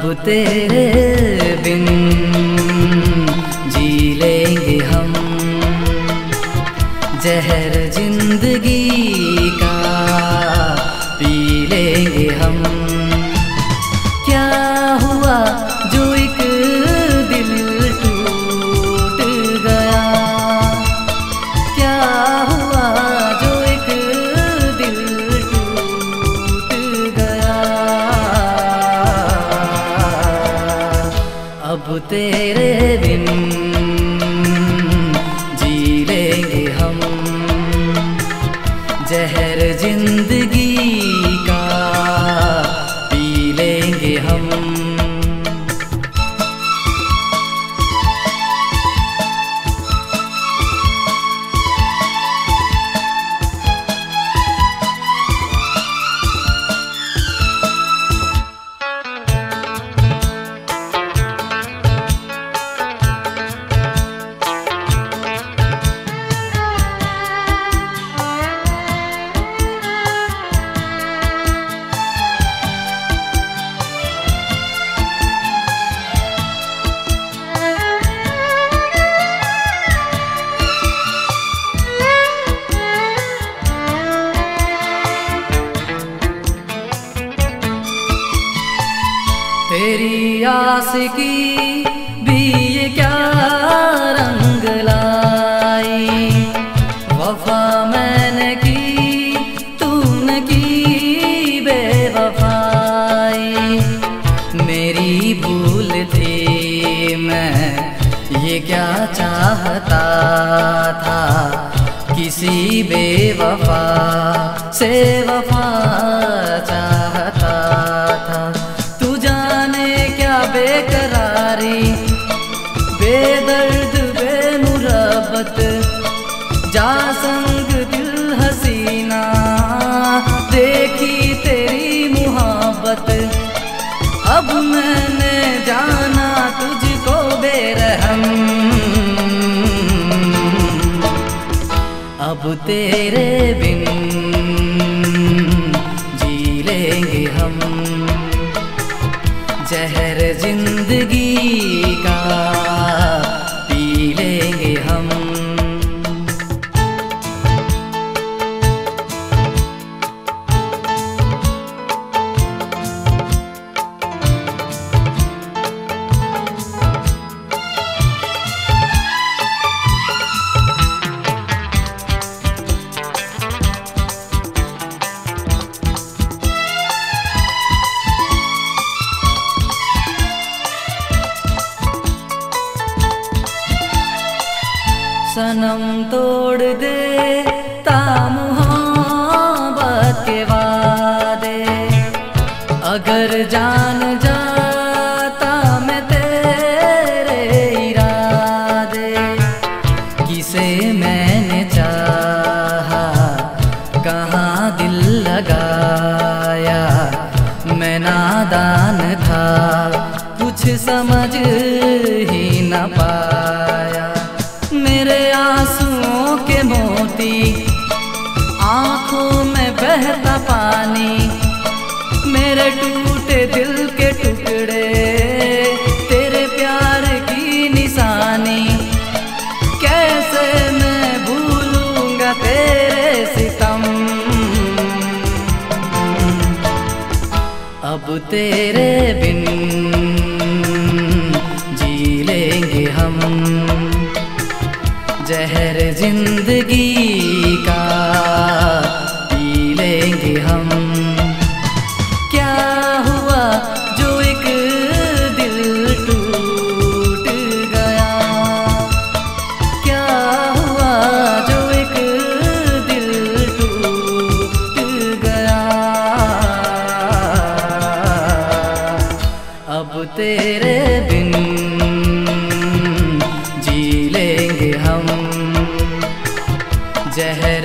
तेरे बिन जी लेंगे हम, जहर जिंदगी का पी लेंगे हम। क्या हुआ जो एक दिल टूट गया, क्या हुआ जो एक दिल टूट गया। अब तेरे बिन जी लेंगे हम, जहर जिंदगी का पी लेंगे हम। तेरी आशिकी भी ये क्या रंग लाई, वफा मैंने की तूने की बेवफाई। मेरी भूल थी, मैं ये क्या चाहता था, किसी बेवफा से वफा चाहता था। बेकरारी बेदर्द बेमुरब्बत, जा संग दिल हसीना देखी तेरी मुहब्बत। अब मैंने जाना तुझको बेरहम, अब तेरे बिन जी लेंगे हम, जहर जिंदगी का पी लेंगे हम। सनम तोड़ दे ता मुहब्बत के वादे, अगर जान जाता मैं तेरे इरादे। किसे मैंने चाहा कहाँ दिल लगाया, मैं नादान था कुछ समझ ही न पाया। मेरे आंसुओं के मोती आंखों में बहता पानी, मेरे टूटे दिल के टुकड़े तेरे प्यार की निशानी। कैसे मैं भूलूंगा तेरे सितम, अब तेरे बिन जी लेंगे हम, जहर जिंदगी का पी लेंगे हम। क्या हुआ जो एक दिल टूट गया, क्या हुआ जो एक दिल टूट गया। अब तेरे बिन जी लेंगे हम, जहर